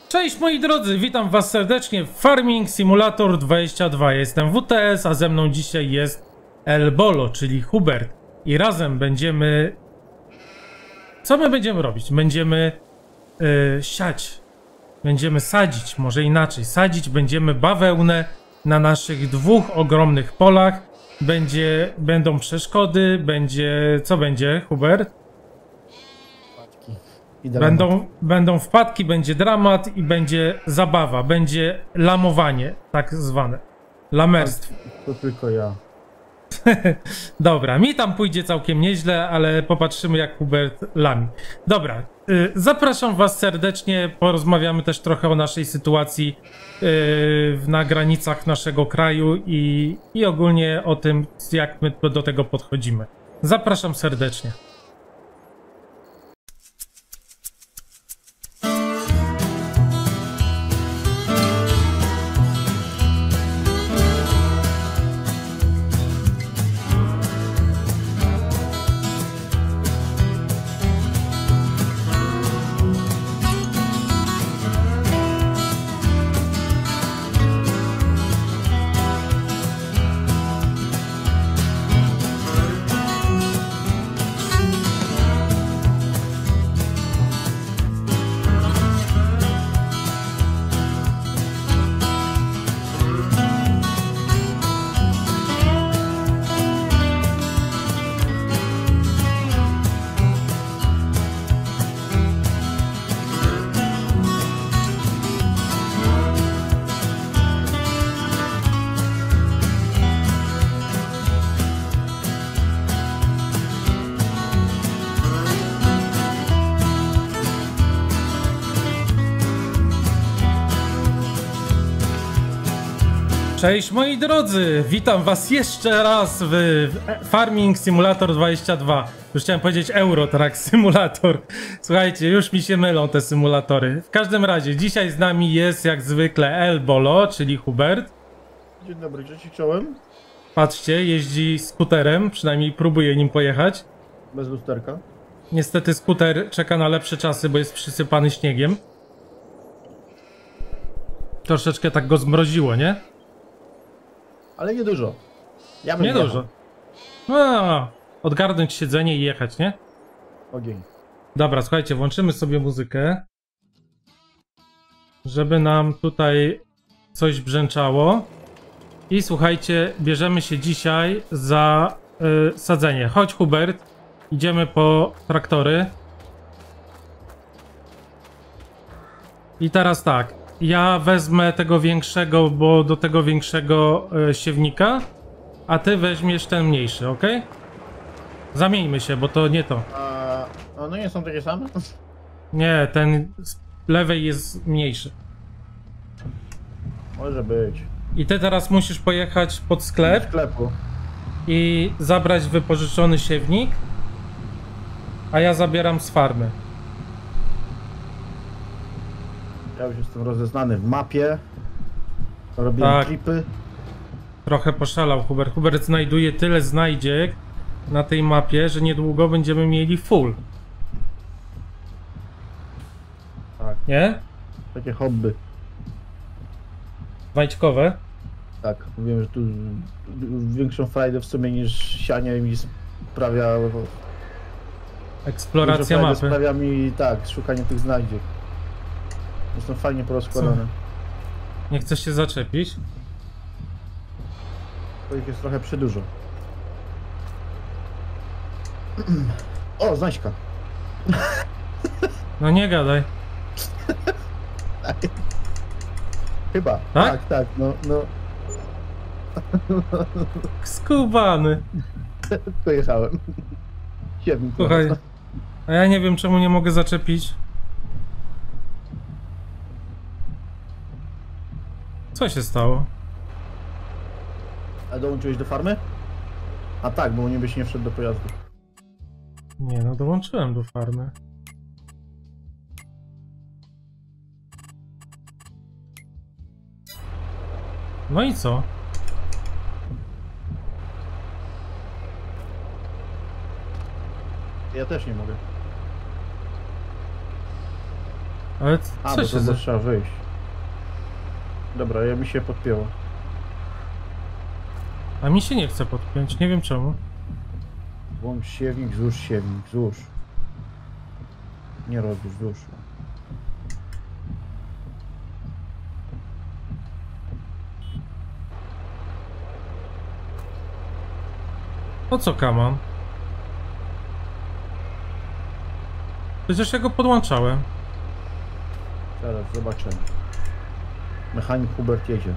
Cześć moi drodzy, witam was serdecznie w Farming Simulator 22. Jestem WTS, a ze mną dzisiaj jest El Bolo, czyli Hubert. I razem będziemy... Co my będziemy robić? Będziemy siać. Będziemy sadzić, może inaczej. Sadzić będziemy bawełnę na naszych dwóch ogromnych polach. Będą przeszkody, będzie... Co będzie, Hubert? Będą wpadki, będzie dramat i będzie zabawa, będzie lamowanie, tak zwane. Lamerstwo. To tylko ja. Dobra, mi tam pójdzie całkiem nieźle, ale popatrzymy jak Hubert lami. Dobra, zapraszam was serdecznie, porozmawiamy też trochę o naszej sytuacji na granicach naszego kraju i ogólnie o tym, jak my do tego podchodzimy. Zapraszam serdecznie. Cześć moi drodzy, witam was jeszcze raz w Farming Simulator 22. Już chciałem powiedzieć Euro Truck Simulator. Słuchajcie, już mi się mylą te symulatory. W każdym razie, dzisiaj z nami jest jak zwykle El Bolo, czyli Hubert. Dzień dobry, cześć, czołem. Patrzcie, jeździ skuterem, przynajmniej próbuje nim pojechać. Bez lusterka. Niestety skuter czeka na lepsze czasy, bo jest przysypany śniegiem. Troszeczkę tak go zmroziło, nie? Ale nie dużo. Ja bym Nie dużo. No, odgarnąć siedzenie i jechać, nie? Ogień. Dobra, słuchajcie, włączymy sobie muzykę, żeby nam tutaj coś brzęczało. I słuchajcie, bierzemy się dzisiaj za sadzenie. Chodź Hubert, idziemy po traktory. I teraz tak, ja wezmę tego większego, bo do tego większego siewnika, a ty weźmiesz ten mniejszy, ok? Zamieńmy się, bo to nie to. A one nie są takie same? Nie, ten z lewej jest mniejszy. Może być. I ty teraz musisz pojechać pod Do sklep sklepu. i zabrać wypożyczony siewnik, a ja zabieram z farmy. Ja już jestem rozeznany w mapie. Robiłem Tak. klipy. Trochę poszalał Hubert. Hubert znajduje tyle znajdziek na tej mapie, że niedługo będziemy mieli full. Tak. Nie? Takie hobby. Znajdźkowe. Tak. Wiem, że tu większą frajdę w sumie niż sianie mi sprawia. Eksploracja mapy. Sprawia mi tak, szukanie tych znajdziek. Są fajnie porozkładane. Nie chcesz się zaczepić? To ich jest trochę przydużo. O, znajdźka. No nie gadaj. Chyba. Tak? Tak, no. Skubany. Pojechałem. Siedem. Słuchaj, a ja nie wiem czemu nie mogę zaczepić. Co się stało? A dołączyłeś do farmy? A tak, bo nie byś nie wszedł do pojazdu. Nie no, dołączyłem do farmy. No i co? Ja też nie mogę. Ale A, co bo się to za... trzeba wyjść. Dobra, ja mi się podpięło. A mi się nie chce podpiąć, nie wiem czemu. Włącz siewnik, złóż siewnik, złóż. Nie rozłóż, złóż. Po co kaman? Przecież ja go podłączałem. Zaraz zobaczymy. Mechanik Hubert jedzie.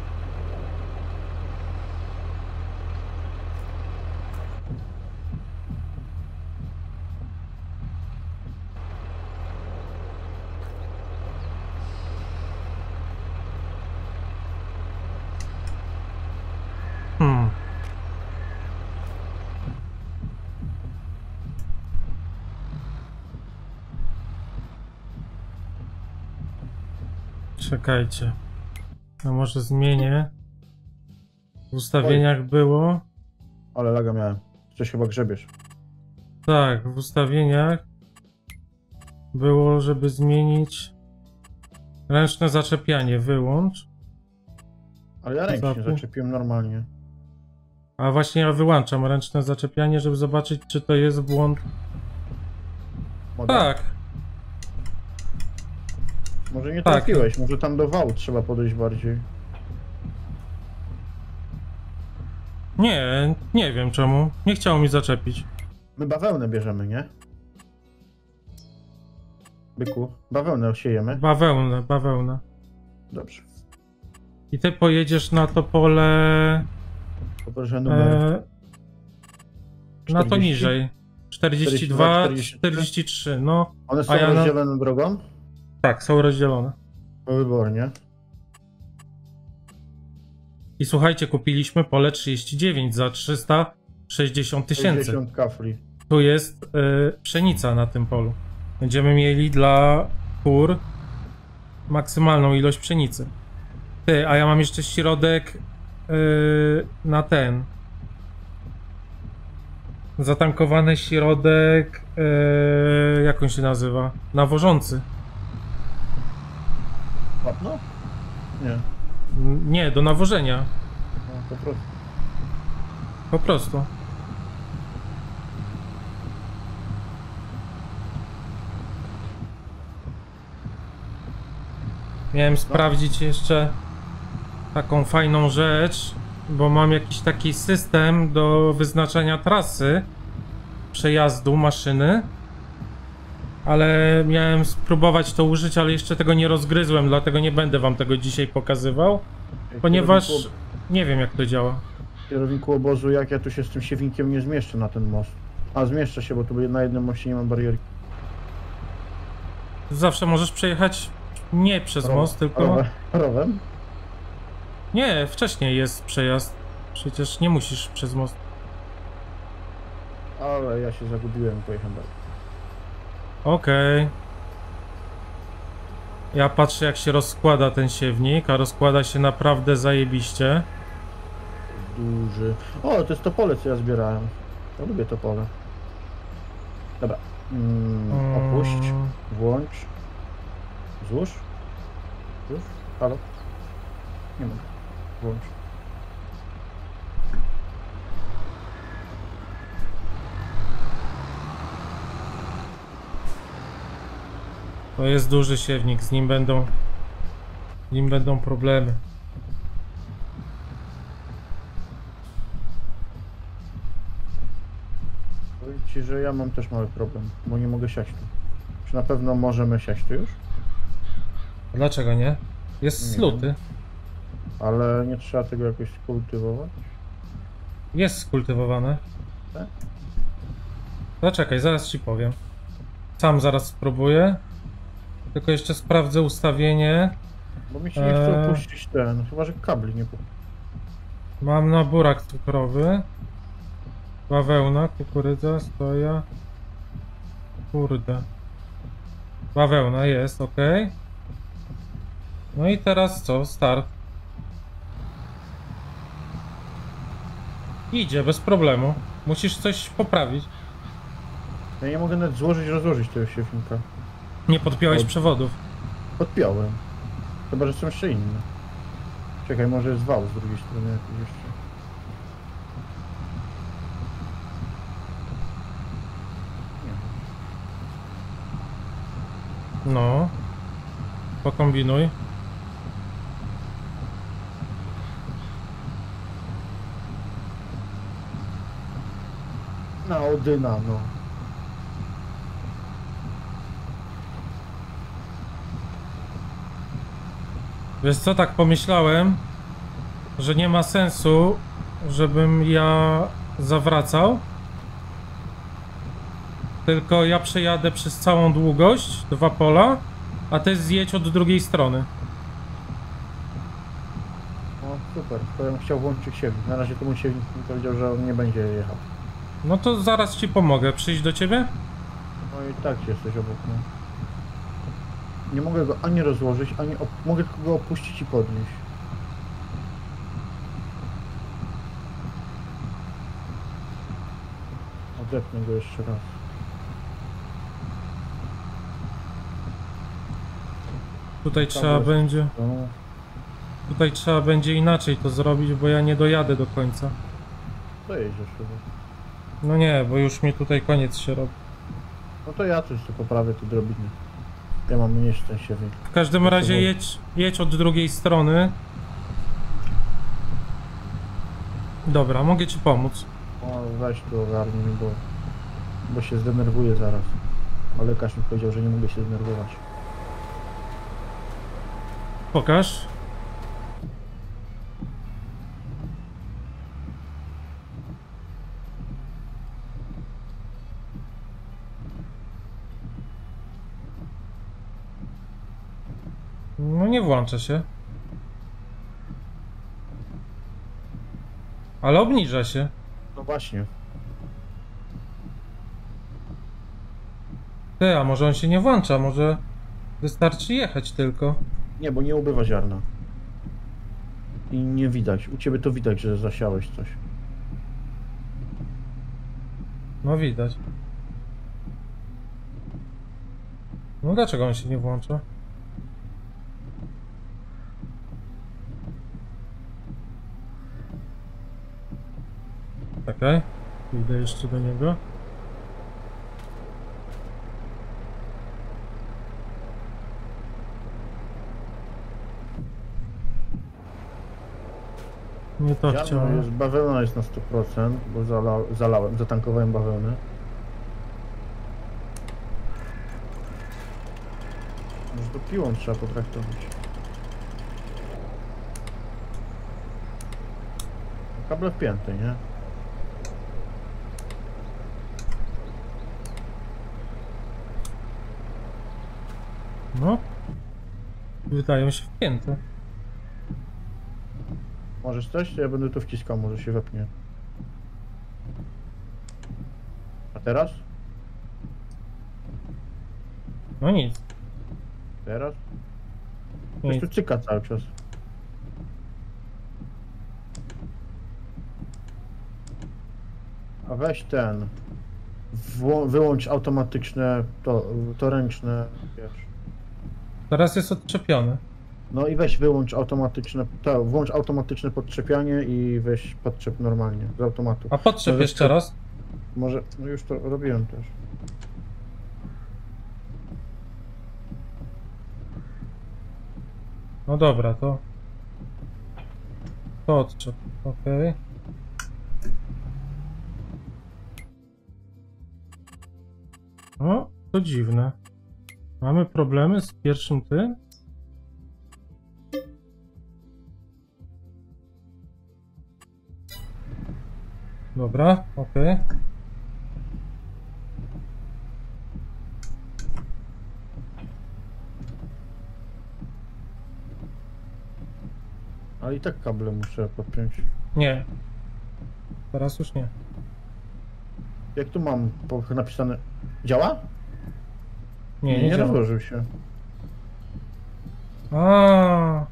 Hmm. Czekajcie. No może zmienię. W ustawieniach było. Ale laga miałem. Coś chyba grzebiesz. Tak, w ustawieniach było, żeby zmienić ręczne zaczepianie. Wyłącz. Ale ja ręcznie Zapój. zaczepiłem normalnie. A właśnie ja wyłączam ręczne zaczepianie, żeby zobaczyć, czy to jest błąd. Model. Tak. Może nie Tak. trafiłeś, może tam do wału trzeba podejść bardziej. Nie, nie wiem czemu. Nie chciało mi zaczepić. My bawełnę bierzemy, nie? Byku, bawełnę osiejemy. Bawełna, bawełna. Dobrze. I ty pojedziesz na to pole... Poproszę numer. Na to 40? niżej. 42, 43? 43, no. One są a ja na- rozdzielone drogą? Tak, są rozdzielone. Wybornie. I słuchajcie, kupiliśmy pole 39 za 360 tysięcy. 60 kafli. Tu jest pszenica na tym polu. Będziemy mieli dla kur maksymalną ilość pszenicy. Ty, a ja mam jeszcze środek na ten. Zatankowany środek, jak on się nazywa? Nawożący. Łapno? Nie. Nie, do nawożenia. No, po prostu. Po prostu. Miałem sprawdzić jeszcze taką fajną rzecz, bo mam jakiś taki system do wyznaczania trasy przejazdu maszyny, ale miałem spróbować to użyć, ale jeszcze tego nie rozgryzłem, dlatego nie będę wam tego dzisiaj pokazywał, ponieważ nie wiem jak to działa. Kierowniku obozu, jak ja tu się z tym siewnikiem nie zmieszczę na ten most. A zmieszczę się, bo tu na jednym moście nie mam barierki. Zawsze możesz przejechać nie przez most, tylko... Rowem? Nie, wcześniej jest przejazd. Przecież nie musisz przez most. Ale ja się zagubiłem i pojechałem dalej. Okej. Ja patrzę jak się rozkłada ten siewnik, a rozkłada się naprawdę zajebiście. Duży. O, to jest topole, co ja zbierałem. Ja lubię topole. Dobra. Opuść. Włącz. Złóż. Złóż. Halo? Nie mogę. Włącz. To jest duży siewnik, z nim będą problemy. Powiem ci, że ja mam też mały problem, bo nie mogę siać tu. Czy na pewno możemy siać tu już? Dlaczego nie? Jest Nie sluty. Ale nie trzeba tego jakoś kultywować? Jest skultywowane. Tak? Zaczekaj, zaraz ci powiem. Sam zaraz spróbuję. Tylko jeszcze sprawdzę ustawienie. Bo mi się nie chce opuścić ten, chyba że kabli nie Mam na burak cukrowy. Bawełna, kukurydza, soja. Kurde. Bawełna jest, ok. No i teraz co? Start. Idzie bez problemu. Musisz coś poprawić. Ja nie mogę nawet złożyć, rozłożyć tego siewnika. Nie podpiąłeś Oj. przewodów. Podpiąłem. Chyba, że są jeszcze inne. Czekaj, może jest wał z drugiej strony jakiś jeszcze. Nie. No. Pokombinuj. Na Odyna, no. Wiesz co, tak pomyślałem, że nie ma sensu, żebym ja zawracał. Tylko ja przejadę przez całą długość, 2 pola, a ty zjedź od drugiej strony. No super, to ja bym chciał włączyć siewnik. Na razie to mój siewnik mi powiedział, że on nie będzie jechał. No to zaraz ci pomogę. Przyjść do ciebie? No i tak jesteś obok mnie. Nie mogę go ani rozłożyć, ani mogę tylko go opuścić i podnieść. Odepnę go jeszcze raz. Tutaj trzeba będzie... No, Tutaj trzeba będzie inaczej to zrobić, bo ja nie dojadę do końca. to jedziesz chyba. No nie, bo już mi tutaj koniec się robi. No to ja coś tu poprawię te drobiny. Ja mam mniejszy ten siewnik. W każdym razie jedź od drugiej strony. Dobra, mogę ci pomóc. O, weź tu ogarnij mi, bo się zdenerwuję zaraz. A lekarz mi powiedział, że nie mogę się zdenerwować. Pokaż. No nie włącza się. Ale obniża się. No właśnie. Ty, a może on się nie włącza? Może wystarczy jechać tylko. Nie, bo nie ubywa ziarna. I nie widać. U ciebie to widać, że zasiałeś coś. No widać. No dlaczego on się nie włącza? Czekaj, idę jeszcze do niego. Nie to Ziarno chciałem. jest, bawełna jest na 100%, bo zalałem, zatankowałem bawełnę. Może to piłą trzeba potraktować. Kable wpięte, nie? No. Wydają się wpięte. Możesz coś? To ja będę to wciskał, może się wepnie. A teraz? No nic. Teraz? Coś tu Nic. cyka cały czas. A weź ten. Wyłącz automatyczne, to ręczne, wiesz. Teraz jest odczepiony. No i weź wyłącz automatyczne, włącz automatyczne podczepianie i weź podczep normalnie, z automatu. A podczep Może jeszcze raz. Może, no już to robiłem też. No dobra, to odczep. Okej. O, to dziwne. Mamy problemy z pierwszym tym? Dobra, okej. Ale i tak kable muszę podpiąć. Nie. Teraz już nie. Jak tu mam napisane? Działa? Nie działa. rozłożył się. A.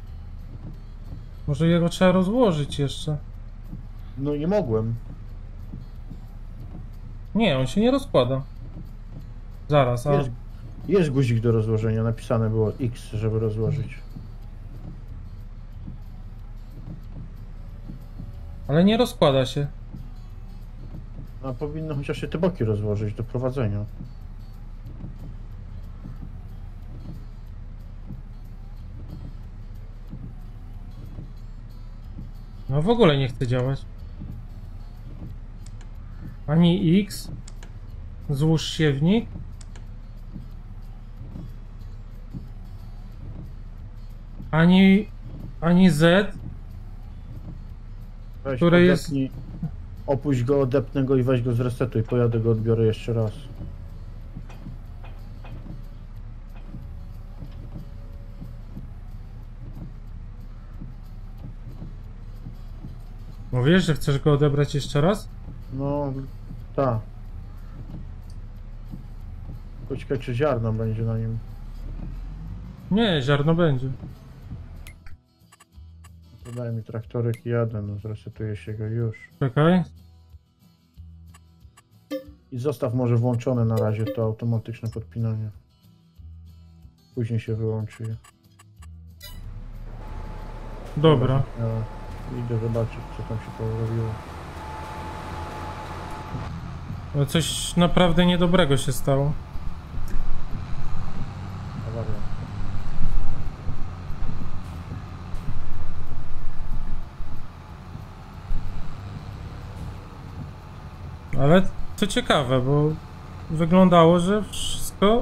Może jego trzeba rozłożyć jeszcze. No nie mogłem. Nie, on się nie rozkłada. Zaraz, a... Jest, Jest guzik do rozłożenia, napisane było X, żeby rozłożyć. Ale nie rozkłada się. A powinno chociaż się te boki rozłożyć do prowadzenia. No w ogóle nie chce działać. Ani X. Złóż siewnik. Ani Z. Weź Które jest... odepnij, opuść go, odepnę go i weź go zresetuj. Pojadę go, odbiorę jeszcze raz. Mówisz, że chcesz go odebrać jeszcze raz? No, tak. Poczekaj, czy ziarno będzie na nim. Nie, ziarno będzie. To daj mi traktorek i jadę, no zresetuję się go już. Czekaj. I zostaw może włączone na razie to automatyczne podpinanie. Później się wyłączy je. Dobra. Ja idę zobaczyć, co tam się porobiło. Ale coś naprawdę niedobrego się stało. Awaria. Ale to ciekawe, bo wyglądało, że wszystko...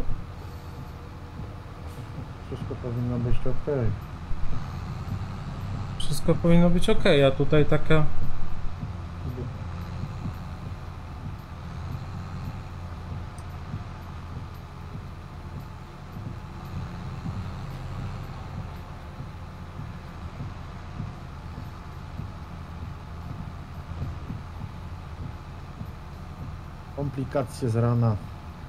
Wszystko powinno być ok. Wszystko powinno być ok, a tutaj taka... Komplikacje z rana.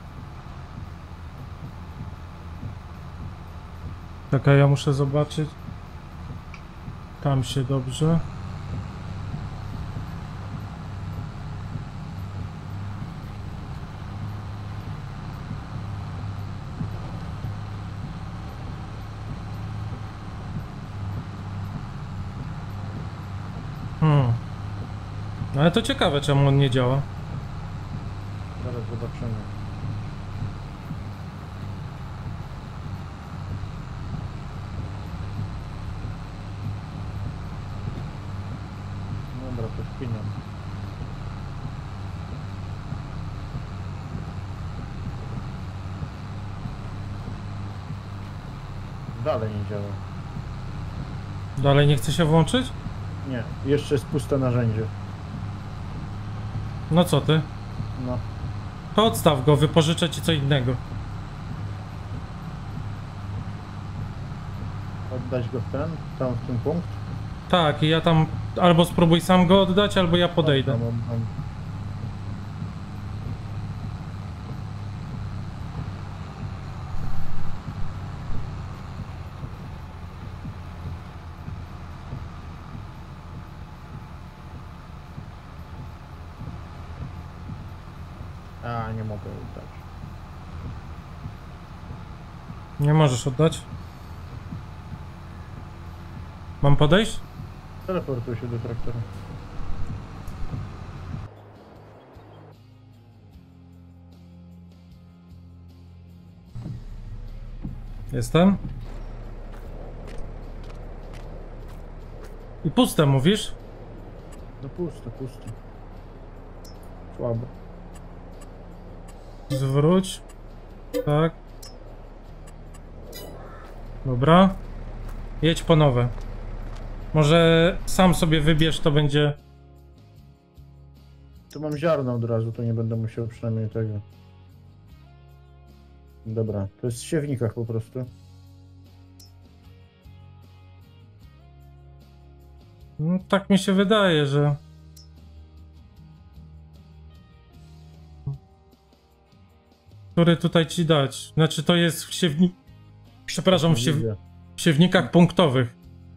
Czekaj, ja muszę zobaczyć. Tam się dobrze. Ale to ciekawe, czemu on nie działa. Zaraz zobaczymy. Dobra, to spinam. Dalej nie działa. Dalej nie chce się włączyć? Nie, jeszcze jest puste narzędzie. No co ty? No, To odstaw go, wypożyczę ci co innego. oddać go w ten, tam w ten punkt. Tak, i ja tam albo spróbuj sam go oddać, albo ja podejdę. Oddam. A, nie mogę oddać. Nie możesz oddać? Mam podejść? Teleportuj się do traktora. Jestem. I puste mówisz? No puste, puste. Słabo. Zwróć. Tak. Dobra. Jedź po nowe. Może sam sobie wybierz, to będzie... Tu mam ziarno od razu, to nie będę musiał przynajmniej tego. Dobra, to jest w siewnikach po prostu. No, tak mi się wydaje, że... Który tutaj ci dać? Znaczy to jest w siewnik... Przepraszam, w Widzę. siewnikach punktowych.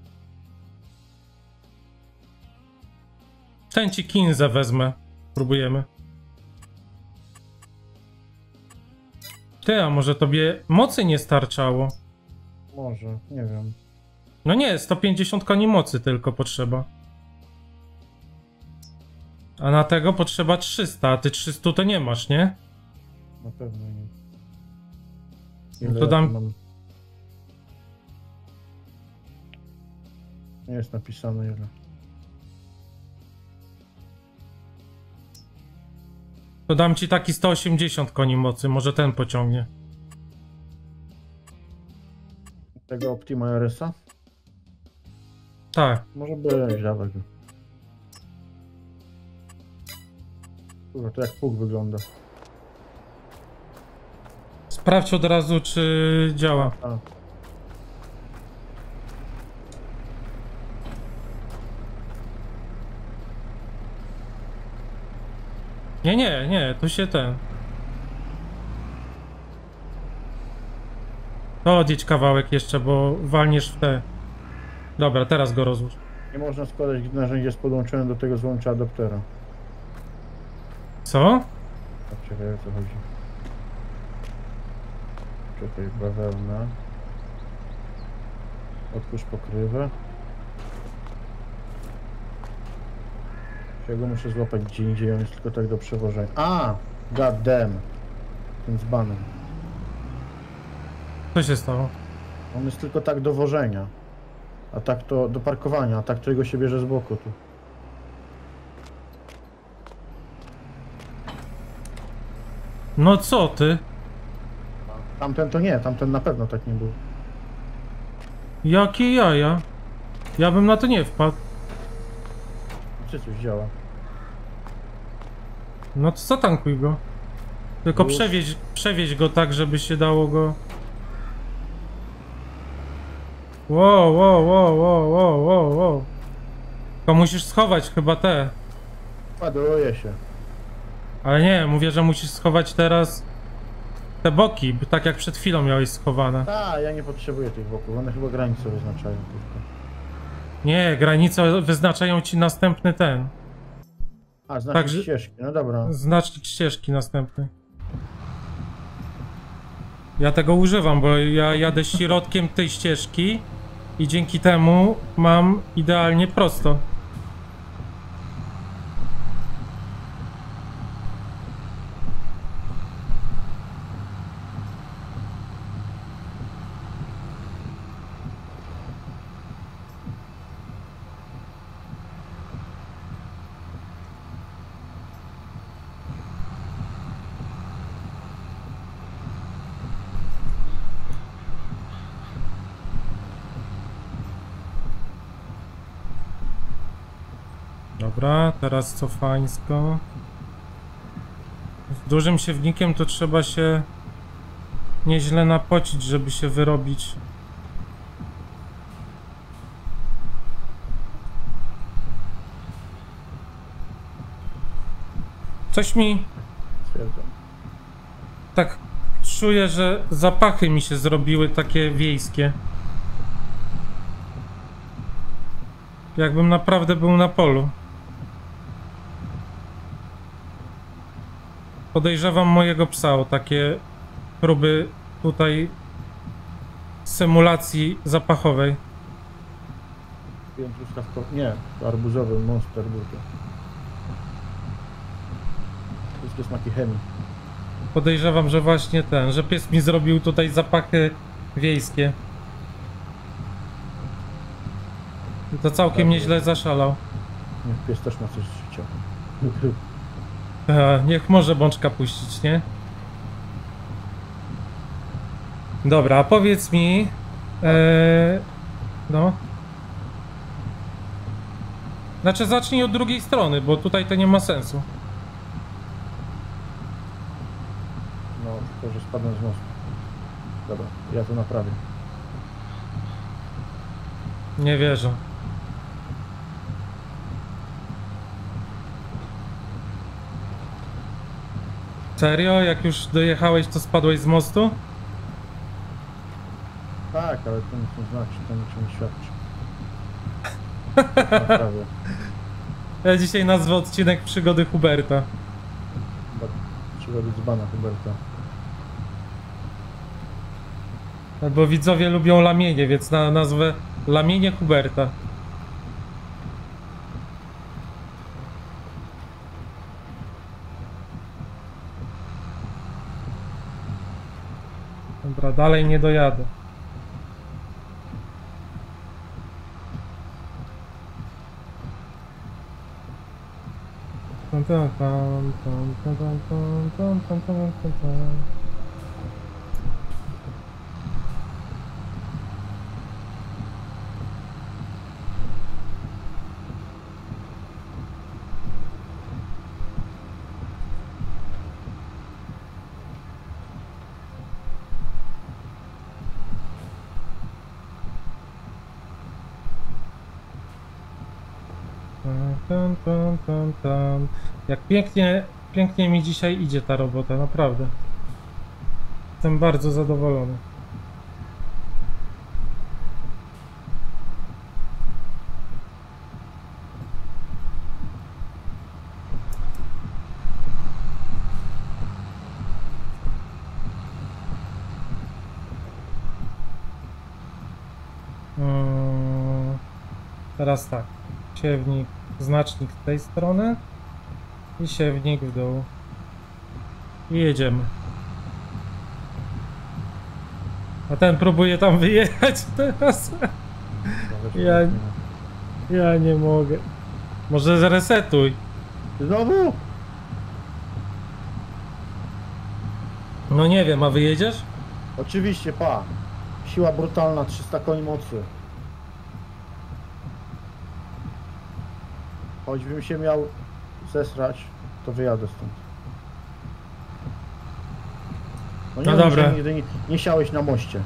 Ten ci Kinzę wezmę. Próbujemy. Ty, a może tobie mocy nie starczało? Może, nie wiem. No nie, 150 koni mocy tylko potrzeba. A na tego potrzeba 300, a ty 300 to nie masz, nie? Na pewno nie. No to ja dam- tu mam? Nie jest napisane ile. To dam ci taki 180 koni mocy, może ten pociągnie. Tego Optima RS-a? Tak. Może być, dawaj go. Kurwa, to jak pług wygląda. Sprawdź od razu, czy działa. A, Nie, tu się ten... To odjedź kawałek jeszcze, bo walniesz w te... Dobra, teraz go rozłóż. nie można składać, gdy narzędzie jest podłączone do tego złącza adaptera. Co? A czekaj, o co chodzi? Czekaj, bawełna. Otwórz pokrywę. Ja go muszę złapać gdzie indziej, on jest tylko tak do przewożenia. A! God damn! Ten z banem. Co się stało? On jest tylko tak do wożenia. A tak to do parkowania, a tak to jego się bierze z boku tu. No co ty? Tamten to nie, tamten na pewno tak nie był. Jakie jaja? Ja bym na to nie wpadł. Czy coś działa? No to zatankuj go. Tylko Już. przewieź go tak, żeby się dało go... Wow. To musisz schować chyba te. Ładuje się. Ale nie, mówię, że musisz schować teraz te boki, tak jak przed chwilą miałeś schowane. A, ja nie potrzebuję tych boków, one chyba granice wyznaczają tylko. Nie, granice wyznaczają ci następny ten. A, znaczy Także- ścieżki, no dobra. Znacznik ścieżki następny. Ja tego używam, bo ja jadę środkiem tej ścieżki i dzięki temu mam idealnie prosto. Dobra, teraz cofańsko. Z dużym siewnikiem to trzeba się nieźle napocić, żeby się wyrobić. Coś mi Stwierdzam. tak czuję, że zapachy mi się zrobiły takie wiejskie. Jakbym naprawdę był na polu. Podejrzewam mojego psa o takie próby tutaj symulacji zapachowej. Piłem truskawko... Nie, to arbuzowy monster był to. Wszystkie smaki chemii. Podejrzewam, że właśnie ten, że pies mi zrobił tutaj zapachy wiejskie. I to całkiem nieźle zaszalał. Niech pies też ma coś z życia. Niech może bączka puścić, nie? Dobra, a powiedz mi... no... Znaczy zacznij od drugiej strony, bo tutaj to nie ma sensu. No, tylko że spadłem z mostu. Dobra, ja to naprawię. Nie wierzę. Serio? Jak już dojechałeś, to spadłeś z mostu? Tak, ale to nic nie znaczy, to niczym nie świadczy. Naprawię. Ja dzisiaj nazwę odcinek Przygody Huberta. Chyba przygody dzbana Huberta. Bo widzowie lubią lamienie, więc na nazwę Lamienie Huberta. Dobra, dalej nie dojadę. Tam, tam, tam, tam, tam, tam, tam, tam, tam, tam, tam. Tam, tam, tam, tam. Jak pięknie mi dzisiaj idzie ta robota, naprawdę. Jestem bardzo zadowolony. Teraz tak. Siewnik, znacznik z tej strony i siewnik w dół. I jedziemy. A ten próbuje tam wyjechać teraz. Ja nie mogę. Może zresetuj. Znowu? No nie wiem, a wyjedziesz? Oczywiście, pa. Siła brutalna, 300 koni mocy. Choćbym się miał zesrać, to wyjadę stąd. No nie, No dobra. Że nigdy nie siałeś na moście.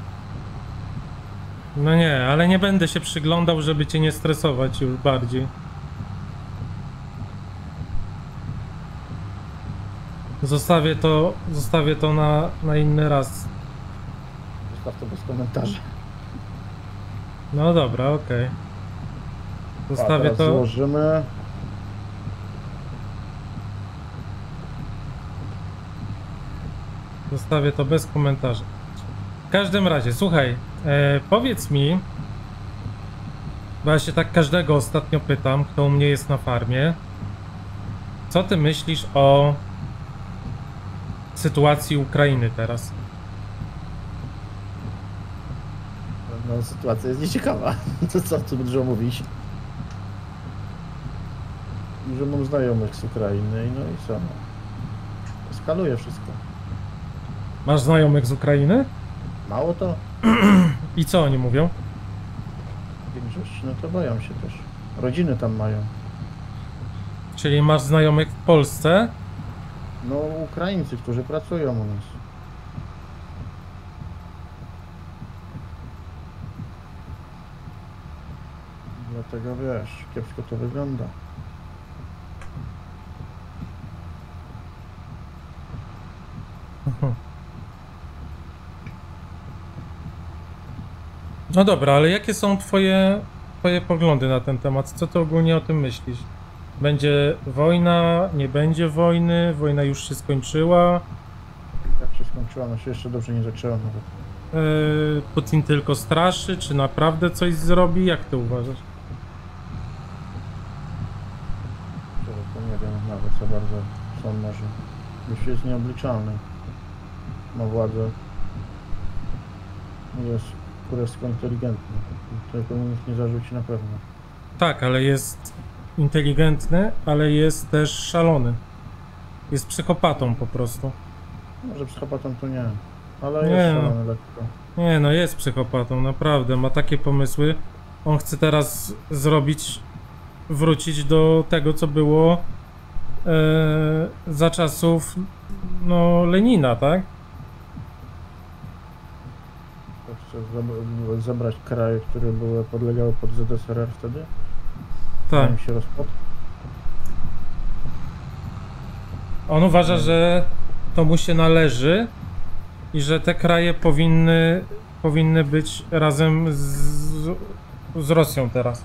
No nie, ale nie będę się przyglądał, żeby cię nie stresować już bardziej. Zostawię to na inny raz. Zostaw to bez komentarzy. No dobra, okej. Zostawię teraz to. złożymy. Zostawię to bez komentarzy. W każdym razie, słuchaj, powiedz mi, bo ja się tak każdego ostatnio pytam, kto u mnie jest na farmie, co ty myślisz o sytuacji Ukrainy teraz? No, sytuacja jest nieciekawa. To co tu dużo mówić? Że mam znajomych z Ukrainy, no i co? No. Eskaluje wszystko. Masz znajomych z Ukrainy? Mało to? I co oni mówią? Większość, no to boją się też. Rodziny tam mają. Czyli masz znajomych w Polsce? No, Ukraińcy, którzy pracują u nas. Dlatego wiesz, kiepsko to wygląda. No dobra, ale jakie są twoje poglądy na ten temat? Co ty ogólnie o tym myślisz? Będzie wojna, nie będzie wojny, wojna już się skończyła, Jak się skończyła, no się jeszcze dobrze nie zaczęła nawet. Putin tylko straszy, czy naprawdę coś zrobi? Jak ty uważasz? To nie wiem nawet co bardzo są może. Już jest nieobliczalny. Ma władzę. Jest kurewsko inteligentny. Tego mu nikt nie zarzuci na pewno. Tak, ale jest inteligentny, ale jest też szalony. Jest psychopatą po prostu. Może psychopatą to nie. Ale Nie. jest szalony lekko. Nie no, jest psychopatą, naprawdę, ma takie pomysły. On chce teraz wrócić do tego, co było za czasów, no, Lenina, tak? To chce zebrać kraje, które były podlegały pod ZSRR wtedy. Tak. Zanim się rozpadł. On uważa, że to mu się należy i że te kraje powinny być razem z Rosją teraz.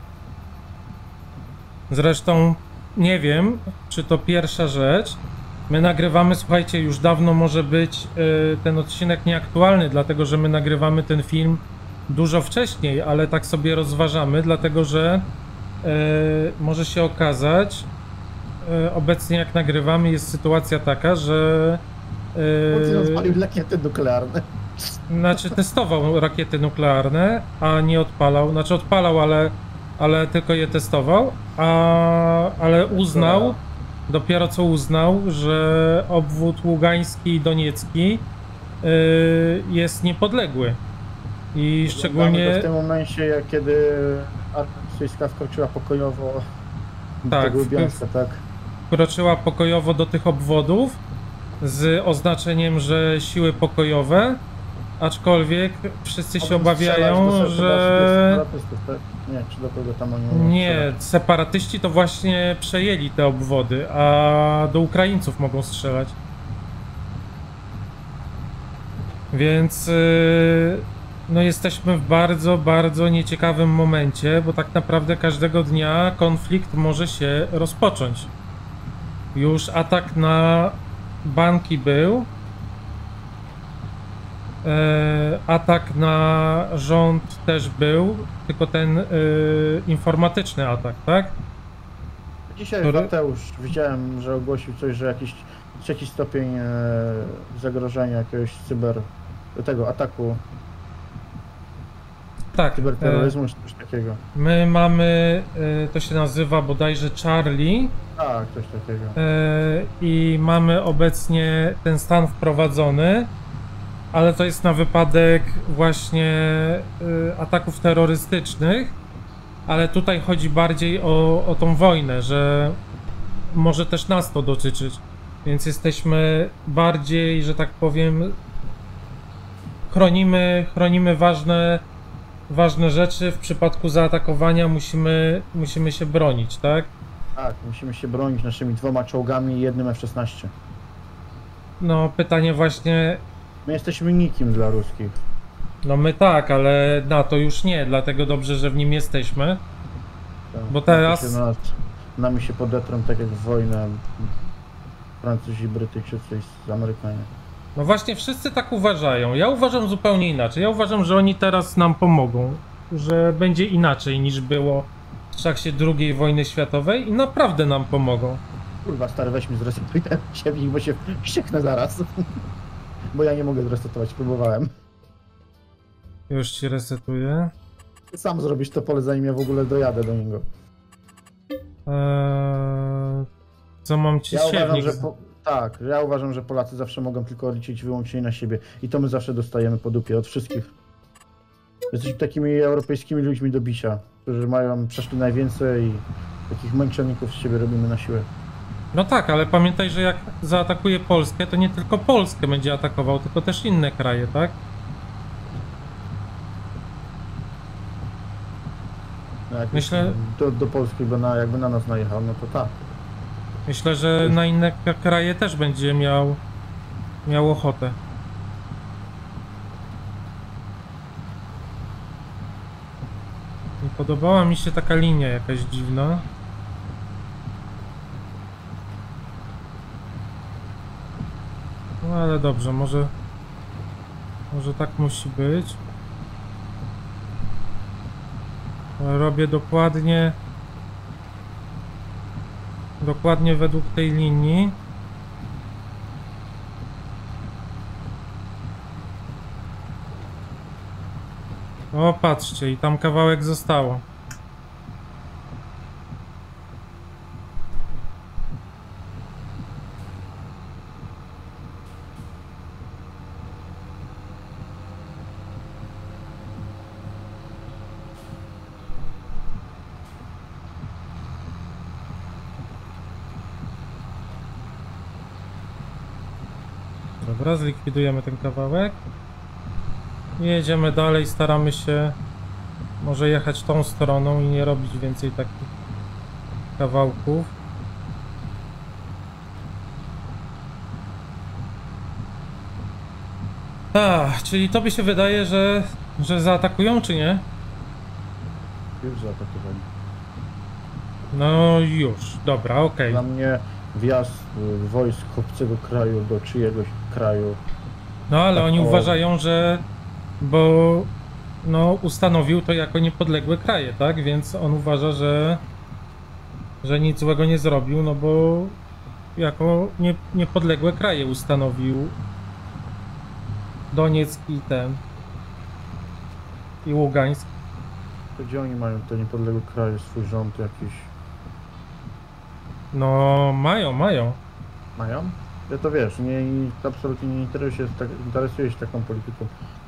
Zresztą nie wiem, czy to pierwsza rzecz, My nagrywamy, słuchajcie, już dawno może być ten odcinek nieaktualny, dlatego że my nagrywamy ten film dużo wcześniej, ale tak sobie rozważamy, dlatego że może się okazać, obecnie jak nagrywamy jest sytuacja taka, że Putin odpalił rakiety nuklearne. znaczy testował rakiety nuklearne, a nie odpalał, znaczy odpalał, ale tylko je testował, ale uznał, dopiero co uznał, że obwód ługański i doniecki jest niepodległy. I szczególnie... To w tym momencie, kiedy armia rosyjska wkroczyła pokojowo Tak, do tego Łubiańska, tak? wkroczyła pokojowo do tych obwodów z oznaczeniem, że siły pokojowe, aczkolwiek wszyscy się obawiają, że... Tak? Nie, czy do kogo tam oni Nie, separatyści to właśnie przejęli te obwody, a do Ukraińców mogą strzelać. Więc no jesteśmy w bardzo, bardzo nieciekawym momencie, bo tak naprawdę każdego dnia konflikt może się rozpocząć. Już atak na banki był. Atak na rząd też był, tylko ten informatyczny atak, tak? Dzisiaj Mateusz widziałem, że ogłosił coś, że jakiś trzeci stopień zagrożenia jakiegoś tego ataku, Tak. cyberterroryzmu czy coś takiego. My mamy, to się nazywa bodajże Charlie Tak, coś takiego. i mamy obecnie ten stan wprowadzony, ale to jest na wypadek właśnie ataków terrorystycznych, ale tutaj chodzi bardziej o tą wojnę, że może też nas to dotyczyć, więc jesteśmy bardziej, że tak powiem, chronimy ważne rzeczy. W przypadku zaatakowania musimy się bronić, tak? Tak, musimy się bronić naszymi 2 czołgami i jednym F-16. No pytanie właśnie, My jesteśmy nikim dla ruskich. no my tak, ale NATO już nie, dlatego dobrze, że w nim jesteśmy. Tak, Bo teraz- Nami się podetrą tak jak w wojnę Francuzi, Brytyjczycy i Amerykanie. No właśnie wszyscy tak uważają. Ja uważam zupełnie inaczej. Ja uważam, że oni teraz nam pomogą, że będzie inaczej niż było w czasie II wojny światowej i naprawdę nam pomogą. Kurwa stary, weź mi zresetuj ten siewnik, bo się wścieknę zaraz. Bo ja nie mogę zresetować, próbowałem. Już ci resetuję. Sam zrobisz to pole, zanim ja w ogóle dojadę do niego. Co mam ci Ja uważam, siewnik? tak, ja uważam, że Polacy zawsze mogą tylko liczyć wyłącznie na siebie. I to my zawsze dostajemy po dupie od wszystkich. Jesteśmy takimi europejskimi ludźmi do bicia, którzy przeszli najwięcej i takich męczenników z siebie robimy na siłę. No tak, ale pamiętaj, że jak zaatakuje Polskę, to nie tylko Polskę będzie atakował, tylko też inne kraje, tak? No jak Myślę- do Polski, jakby na nas najechał, no to tak. Myślę, że na inne kraje też będzie miał ochotę. Nie podobała mi się taka linia jakaś dziwna. No ale dobrze, może tak musi być. Robię dokładnie według tej linii. O, patrzcie, i tam kawałek zostało. Dobra, zlikwidujemy ten kawałek. Jedziemy dalej, staramy się może jechać tą stroną i nie robić więcej takich kawałków. Czyli tobie się wydaje, że zaatakują, czy nie? Już zaatakowali. No już, dobra, okej. wjazd wojsk obcego kraju do czyjegoś kraju. No ale Tak, oni o- uważają, że... Bo... No, ustanowił to jako niepodległe kraje, tak? Więc on uważa, że nic złego nie zrobił, no bo jako niepodległe kraje ustanowił Donieck i ten i Ługańsk. To gdzie oni mają te niepodległe kraje, swój rząd jakiś? No mają. Mają? Ja to wiesz, absolutnie nie interesuję się taką polityką.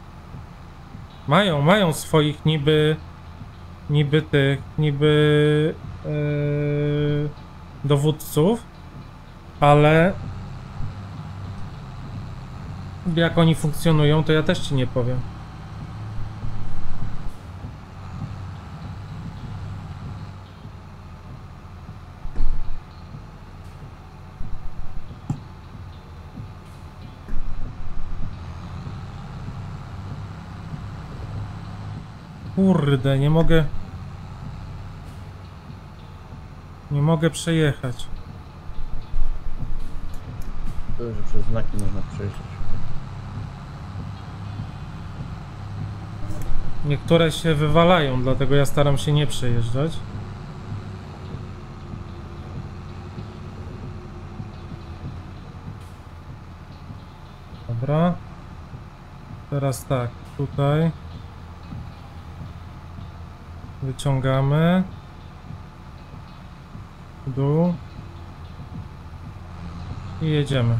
Mają swoich niby dowódców, ale jak oni funkcjonują, to ja też ci nie powiem. Kurde, nie mogę przejechać. To, że przez znaki można przejść. Niektóre się wywalają, dlatego ja staram się nie przejeżdżać. Dobra. Teraz tak, tutaj wyciągamy w dół i jedziemy.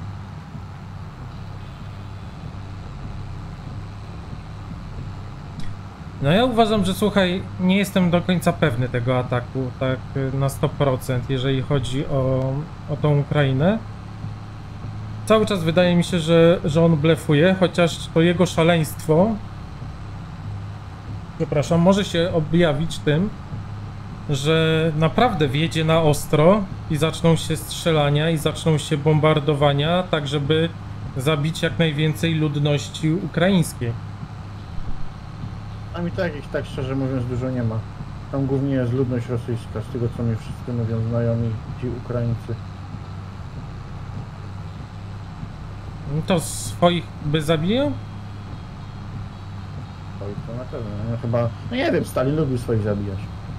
No ja uważam, że słuchaj, nie jestem do końca pewny tego ataku, tak na 100%, jeżeli chodzi o tą Ukrainę. Cały czas wydaje mi się, że on blefuje, chociaż to jego szaleństwo, przepraszam, może się objawić tym, że naprawdę wjedzie na ostro i zaczną się strzelania i zaczną się bombardowania, tak żeby zabić jak najwięcej ludności ukraińskiej. A mi tak szczerze mówiąc dużo nie ma. Tam głównie jest ludność rosyjska, z tego co mi wszyscy mówią znajomi, ci Ukraińcy. To swoich by zabiją? To na pewno, no chyba, no nie wiem, Stalin lubił swoich zabijać.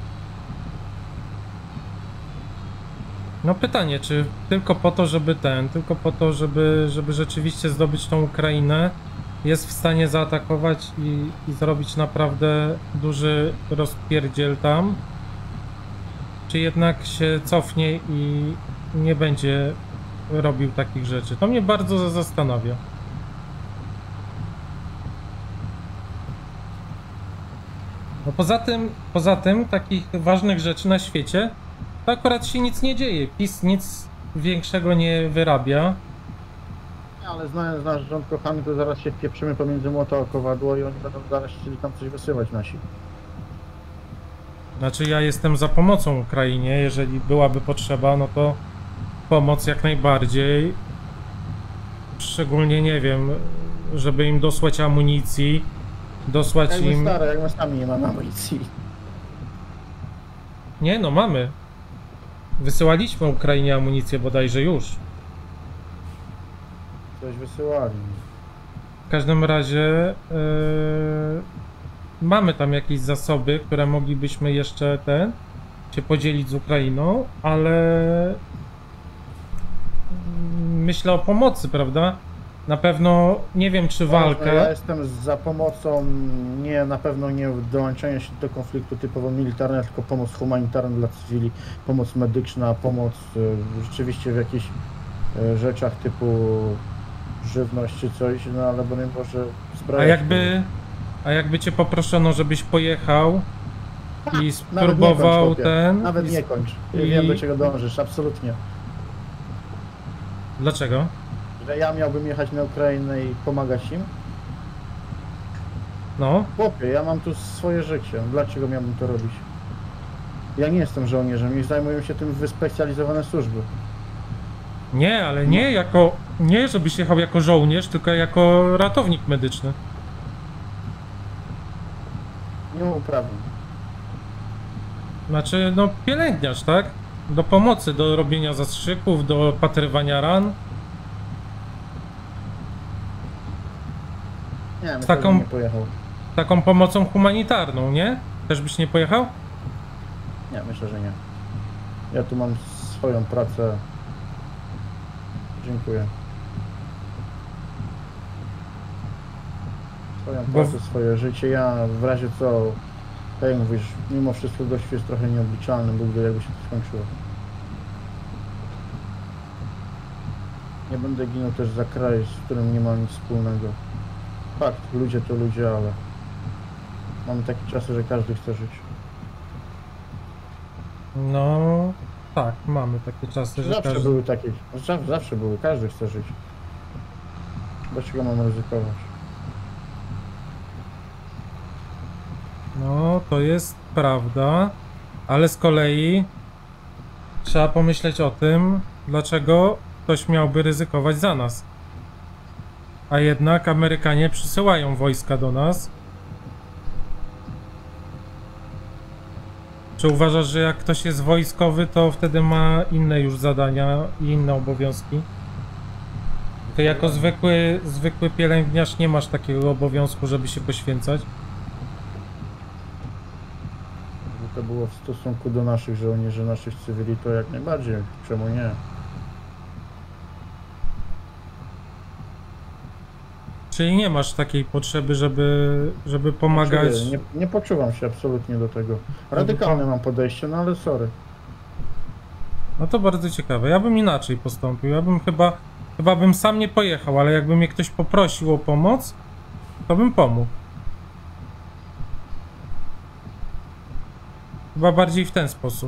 No pytanie, czy tylko po to, żeby rzeczywiście zdobyć tą Ukrainę, jest w stanie zaatakować i zrobić naprawdę duży rozpierdziel tam? Czy jednak się cofnie i nie będzie robił takich rzeczy? To mnie bardzo zastanawia. No poza tym takich ważnych rzeczy na świecie to akurat się nic nie dzieje. PiS nic większego nie wyrabia. Ale znając nasz rząd kochany, to zaraz się wpieprzymy pomiędzy młota a kowadło i oni będą zaraz chcieli tam coś wysyłać nasi. Znaczy ja jestem za pomocą Ukrainie, jeżeli byłaby potrzeba, no to pomoc jak najbardziej. Szczególnie, nie wiem, żeby im dosłać amunicji, dosłać Jak my im... stare, jak my sami nie mamy amunicji. Nie no, mamy. Wysyłaliśmy Ukrainie amunicję bodajże już. Coś wysyłali. W każdym razie mamy tam jakieś zasoby, które moglibyśmy jeszcze się podzielić z Ukrainą, ale myślę o pomocy, prawda? Na pewno nie wiem, czy walkę. Ja jestem za pomocą, na pewno nie dołączenia się do konfliktu typowo militarnego, tylko pomoc humanitarna dla cywili, pomoc medyczna, pomoc rzeczywiście w jakichś rzeczach typu żywność czy coś, no ale bo nie może sprawiać. A jakby cię poproszono, żebyś pojechał i Nawet nie spróbował kończ, ten... Nawet nie kończ. Ja wiem, do czego dążysz, absolutnie. Dlaczego? Że ja miałbym jechać na Ukrainę i pomagać im? No. Chłopie, ja mam tu swoje życie. Dlaczego miałbym to robić? Ja nie jestem żołnierzem i zajmują się tym wyspecjalizowane służby. Nie, ale nie żebyś jechał jako żołnierz, tylko jako ratownik medyczny. Nie mam uprawnień. Znaczy, no pielęgniarz, tak? do pomocy, do robienia zastrzyków, do opatrywania ran. Nie, myślę, taką- że nie pojechał. Taką pomocą humanitarną, nie? Też byś nie pojechał? Nie, myślę, że nie. Ja tu mam swoją pracę. Dziękuję. Swoją Bo- pracę, swoje życie. Ja w razie co, tak jak mówisz, mimo wszystko gość jest trochę nieobliczalny, Bóg wie jakby się to skończyło. Nie będę ginął też za kraj, z którym nie mam nic wspólnego. Fakt, ludzie to ludzie, ale mamy takie czasy, że każdy chce żyć. No, tak, mamy takie czasy, że Zawsze każdy... były takie, zawsze były, każdy chce żyć. Dlaczego mam ryzykować? No, to jest prawda, ale z kolei trzeba pomyśleć o tym, dlaczego ktoś miałby ryzykować za nas. A jednak Amerykanie przysyłają wojska do nas. Czy uważasz, że jak ktoś jest wojskowy, to wtedy ma inne już zadania i inne obowiązki? Ty jako zwykły pielęgniarz nie masz takiego obowiązku, żeby się poświęcać? Gdyby to było w stosunku do naszych żołnierzy, naszych cywili, to jak najbardziej. Czemu nie? Czyli nie masz takiej potrzeby, żeby pomagać. Nie poczuwam się absolutnie do tego. Radykalne mam podejście, no ale sorry. No to bardzo ciekawe. Ja bym inaczej postąpił. Ja bym chyba bym sam nie pojechał, ale jakby mnie ktoś poprosił o pomoc, to bym pomógł. Chyba bardziej w ten sposób.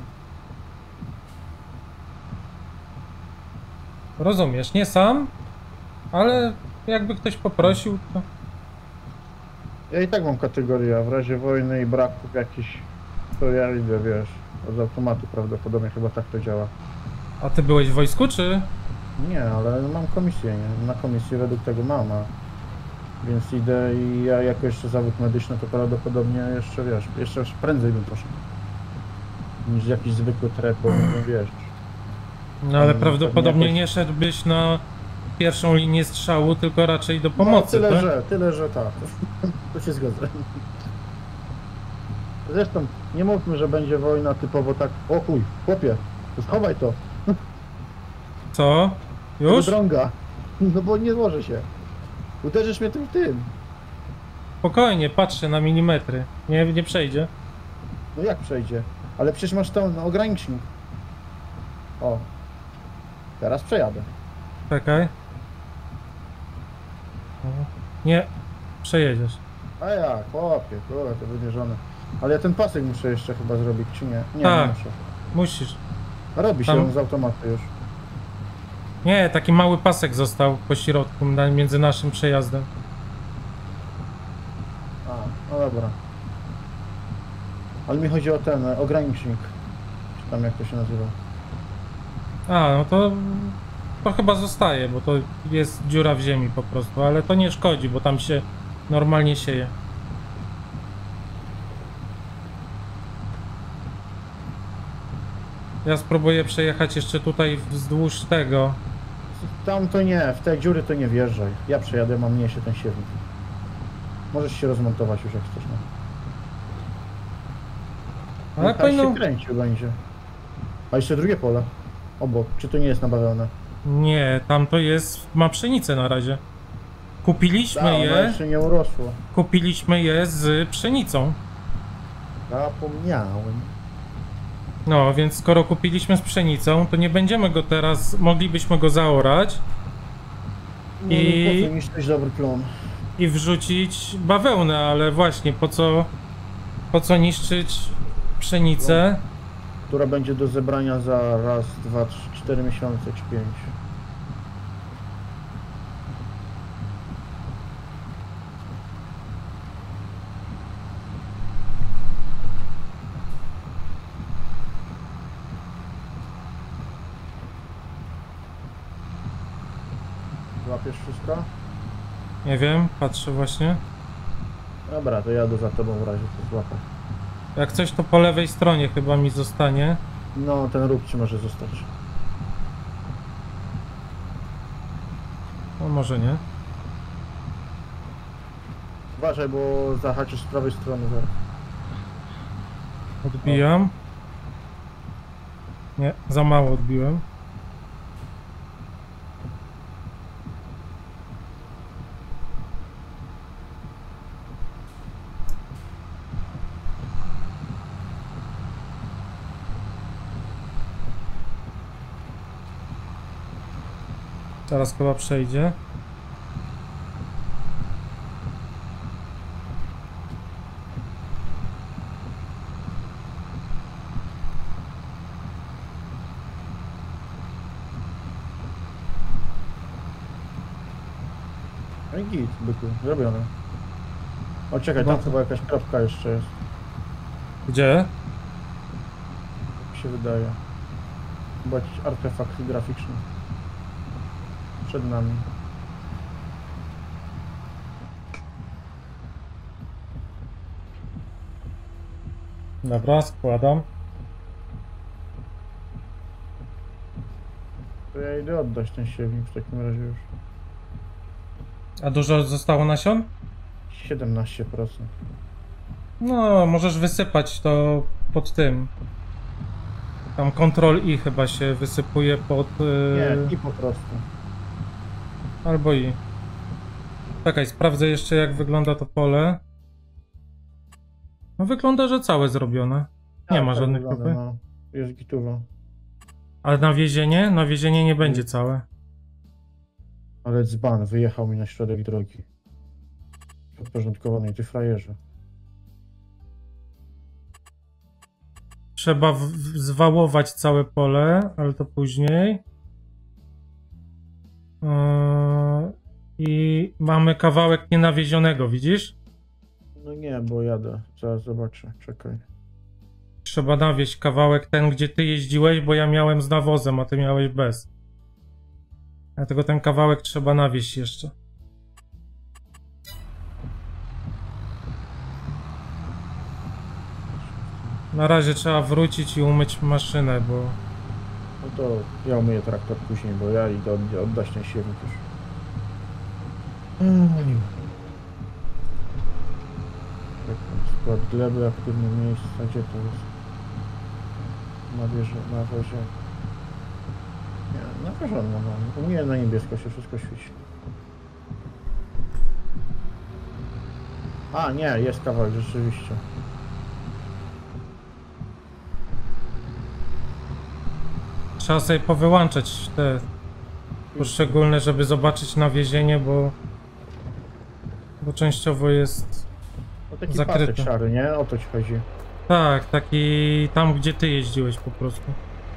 Rozumiesz, nie sam, ale jakby ktoś poprosił, to... Ja i tak mam kategorię, a w razie wojny i braków jakichś, to ja idę, wiesz, z automatu prawdopodobnie chyba tak to działa. A ty byłeś w wojsku, czy? Nie, ale mam komisję, nie? Na komisji według tego mam, a... Więc idę i ja jako jeszcze zawód medyczny to prawdopodobnie jeszcze, wiesz, jeszcze prędzej bym poszedł. Niż jakiś zwykły trep, bo wiesz. No ale Pewnie prawdopodobnie jakoś- nie szedłbyś na pierwszą linię strzału, tylko raczej do pomocy, no, tak? tyle, że tak. To się zgadza. Zresztą nie mówmy, że będzie wojna typowo tak, o chuj, chłopie, schowaj to, Co? tego Już? drąga, no bo nie złożę się. Uderzysz mnie tym. Spokojnie, patrzę na milimetry. Nie przejdzie. No jak przejdzie? Ale przecież masz ten ogranicznik. O, teraz przejadę. Czekaj. Nie, przejedziesz. A jak, chłopie, kurwa, to wymierzone. Ale ja ten pasek muszę jeszcze chyba zrobić, czy nie? Nie, Tak. nie muszę. Musisz. Robi się Tam- on z automatu już. Nie, taki mały pasek został po środku między naszym przejazdem. A, no dobra. Ale mi chodzi o ten ogranicznik. Czy tam jak to się nazywa? A, no to chyba zostaje, bo to jest dziura w ziemi po prostu, ale to nie szkodzi, bo tam się normalnie sieje. Ja spróbuję przejechać jeszcze tutaj wzdłuż tego. Tam to nie, w te dziury to nie wjeżdżaj. Ja przejadę, mam mniejszy ten siewnik. Możesz się rozmontować już jak chcesz. No. Ale Tam powinno... się kręcił będzie. A jeszcze drugie pole. Obok. Czy to nie jest nabawione? Nie, tam to jest, ma pszenicę na razie. Kupiliśmy Ono je, jeszcze nie urosło. kupiliśmy je z pszenicą. Zapomniałem. No, więc skoro kupiliśmy z pszenicą, to nie będziemy go teraz, moglibyśmy go zaorać No, I- po co niszczyć dobry plon? i wrzucić bawełnę, ale właśnie po co niszczyć pszenicę? Która będzie do zebrania za raz, 2, 3, 4 miesiące czy 5. Złapiesz wszystko? Nie wiem, patrzę właśnie. Dobra, to jadę za tobą w razie co złapać. Jak coś to po lewej stronie chyba mi zostanie. No, ten róg ci może zostać. No może nie. Uważaj, bo zahaczysz z prawej strony zaraz. Odbijam. Nie, za mało odbiłem. Teraz chyba przejdzie. No i git, byku, zrobione. O, czekaj, tam chyba jakaś kropka jeszcze jest. Gdzie? Tak się wydaje. Chyba jakiś artefakt graficzny. Przed nami. Dobra, składam. To ja idę oddać ten siewnik w takim razie już. A dużo zostało nasion? 17%. No, możesz wysypać to pod tym. Tam Ctrl-I chyba się wysypuje pod... Nie, i po prostu. Albo I. Czekaj, sprawdzę jeszcze jak wygląda to pole. No wygląda, że całe zrobione. Nie ma żadnych wygląda, kopy. no. Jest gituwa. Ale nawiezienie? Nawiezienie nie będzie całe. Ale dzban wyjechał mi na środek drogi. Podporządkowanej, ty frajerze. Trzeba zwałować całe pole, ale to później. I mamy kawałek nienawiezionego, widzisz? No nie, bo jadę. Zaraz zobaczę, czekaj. Trzeba nawieźć kawałek ten, gdzie ty jeździłeś, bo ja miałem z nawozem, a ty miałeś bez. Dlatego ten kawałek trzeba nawieźć jeszcze. Na razie trzeba wrócić i umyć maszynę, bo... No to ja umyję traktor później, bo ja idę oddać ten siewnik już. Skład gleby, aktywne miejsca, gdzie to jest? Na wozie. Nie, na porządku mam. U mnie na niebiesko się wszystko świeci. A, nie, jest kawałek rzeczywiście. Trzeba sobie powyłączać te poszczególne, żeby zobaczyć nawiezienie, bo częściowo jest No taki zakryte. pasek szary, nie? O to ci chodzi. Tak, taki tam, gdzie ty jeździłeś po prostu.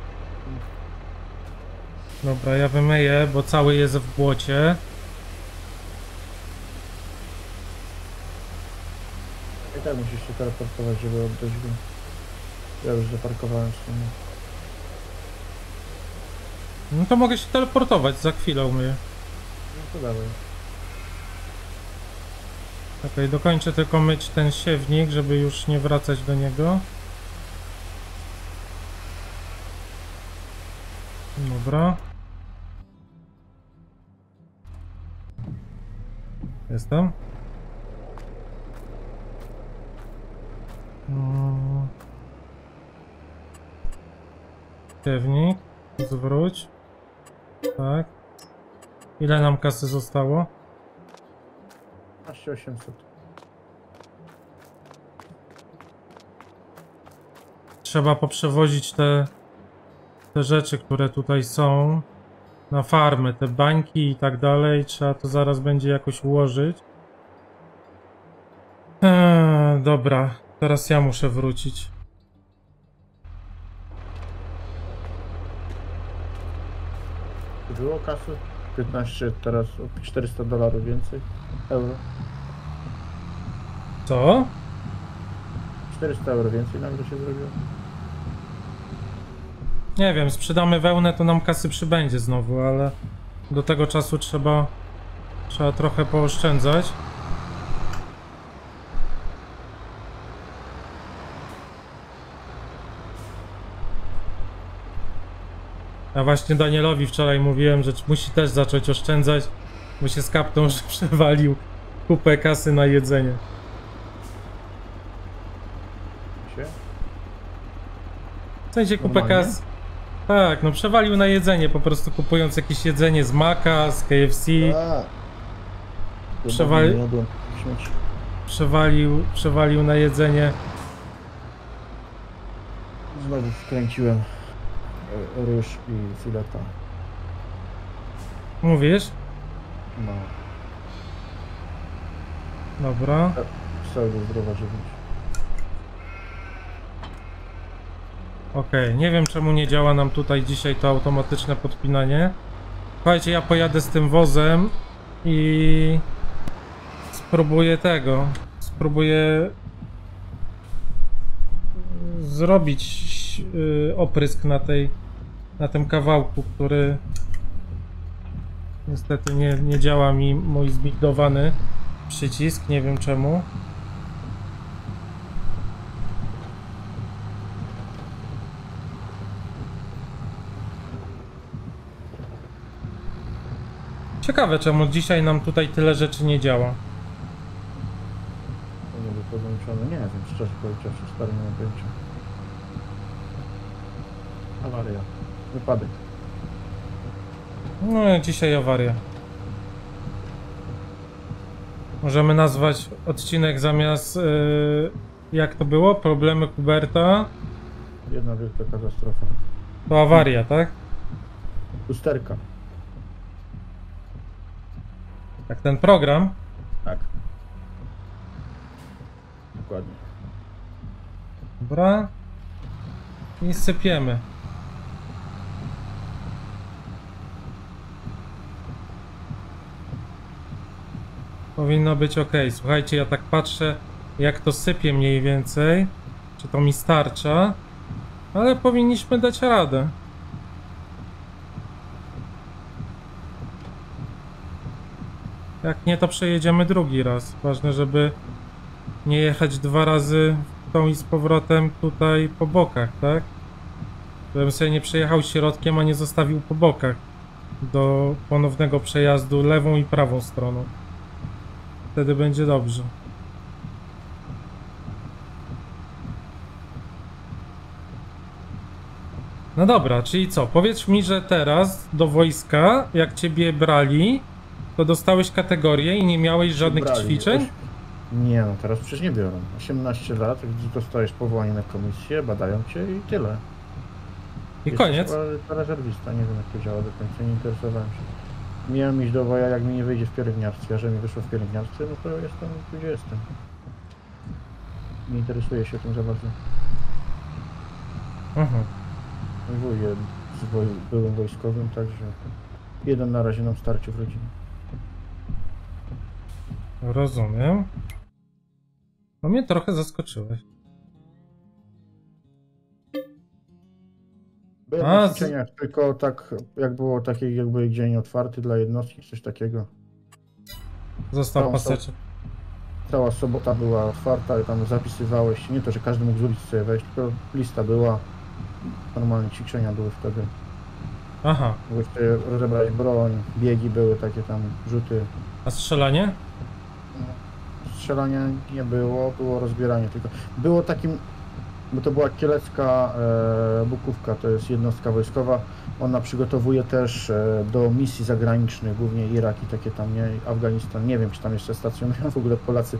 Dobra, ja wymyję, bo cały jest w błocie. I tak musisz się teleportować, żeby oddać go. Ja już zaparkowałem w sumie. No to mogę się teleportować, za chwilę umyję. No to dawaj. Okej, dokończę tylko myć ten siewnik, żeby już nie wracać do niego. Dobra. Jestem. Siewnik. Zwróć. Tak. Ile nam kasy zostało? 12800. Trzeba poprzewozić te rzeczy, które tutaj są na farmy, te bańki i tak dalej. Trzeba to zaraz będzie jakoś ułożyć. Dobra, teraz ja muszę wrócić. Było kasy? 15, teraz o $400 więcej. Euro. Co? 400 euro więcej nagle się zrobiło. Nie wiem, sprzedamy wełnę, to nam kasy przybędzie znowu, ale do tego czasu trzeba trochę pooszczędzać. A właśnie Danielowi wczoraj mówiłem, że musi też zacząć oszczędzać, bo się skapnął, że przewalił kupę kasy na jedzenie. W sensie kupę Normalnie? kasy. Tak, no przewalił na jedzenie, po prostu kupując jakieś jedzenie z Maka, z KFC. Przewalił na jedzenie. Znowu wkręciłem ryż i fileta. Mówisz? No, Dobra. pseudo zdrowa żywność. Okej, nie wiem czemu nie działa nam tutaj dzisiaj to automatyczne podpinanie. Słuchajcie, ja pojadę z tym wozem i spróbuję spróbuję zrobić oprysk na tym kawałku, który niestety nie działa mi mój zbigdowany przycisk, nie wiem czemu. Ciekawe, czemu dzisiaj nam tutaj tyle rzeczy nie działa. To nie był podłączony, nie wiem, szczerze powiedziawszy, stary nie mam pojęcia. Awaria. Wypadek. No, dzisiaj awaria. Możemy nazwać odcinek zamiast, jak to było? Problemy Huberta. Jedna wielka katastrofa. To awaria, tak? Lusterka. Jak ten program. Tak. Dokładnie. Dobra. I sypiemy. Powinno być ok. Słuchajcie, ja tak patrzę, jak to sypie mniej więcej. Czy to mi starcza? Ale powinniśmy dać radę. Jak nie, to przejedziemy drugi raz. Ważne, żeby nie jechać 2 razy w tą i z powrotem tutaj po bokach, tak? Żebym sobie nie przejechał środkiem, a nie zostawił po bokach do ponownego przejazdu lewą i prawą stroną. Wtedy będzie dobrze. No dobra, czyli co? Powiedz mi, że teraz do wojska, jak ciebie brali, to dostałeś kategorię i nie miałeś żadnych Brali. ćwiczeń? Nie no, teraz przecież nie biorą. 18 lat, gdzie dostajesz powołanie na komisję, badają cię i tyle. I koniec? To rezerwista, nie wiem jak to działa do końca, nie interesowałem się. Miałem iść do woja, jak mi nie wyjdzie w pielęgniarstwie, a że mi wyszło w pielęgniarstwie, no to jestem gdzie jestem. Nie interesuję się tym za bardzo. Wuję byłem wojskowym, także jeden na razie nam starczy w rodzinie. Rozumiem. No mnie trochę zaskoczyłeś. Byłem na ćwiczeniach, tylko tak jak było taki jakby dzień otwarty dla jednostki, coś takiego. Został paseczek. Cała sobota była otwarta i tam zapisywałeś, nie to, że każdy mógł z ulicy sobie wejść, tylko lista była. Normalne ćwiczenia były wtedy. Aha. Mogłeś sobie rozebrać broń, biegi były takie tam, rzuty. A strzelanie? Strzelania nie było, było rozbieranie tylko. Było takim, bo to była kielecka Bukówka, to jest jednostka wojskowa. Ona przygotowuje też do misji zagranicznych, głównie Irak i takie tam, nie? Afganistan, nie wiem czy tam jeszcze stacjonują w ogóle Polacy.